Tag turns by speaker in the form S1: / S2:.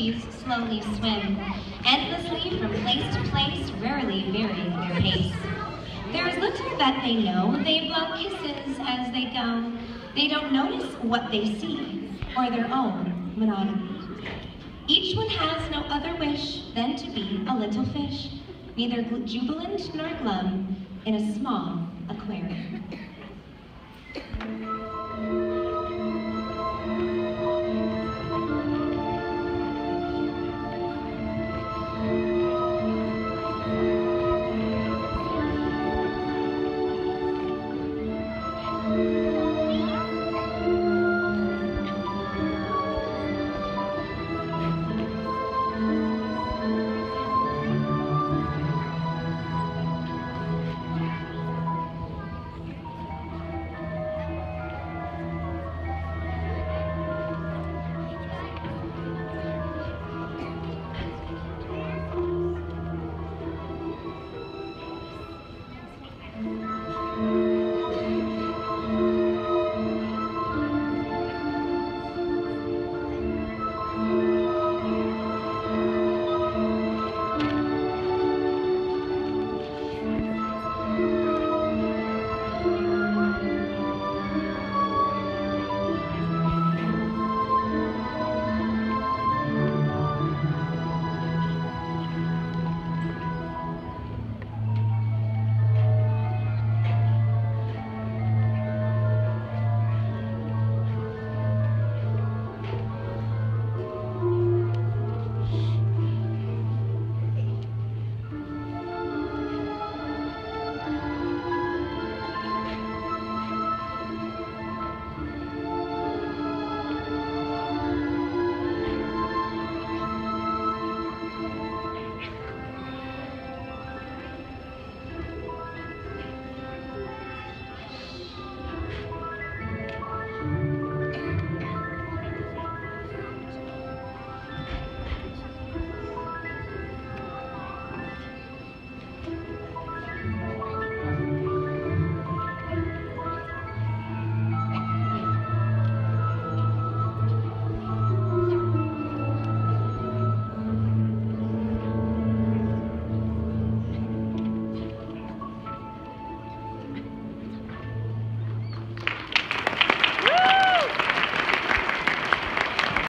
S1: species slowly swim, endlessly from place to place, rarely varying their pace. There is little that they know, they blow kisses as they go. They don't notice what they see, or their own monotony. Each one has no other wish than to be a little fish, neither jubilant nor glum, in a small aquarium.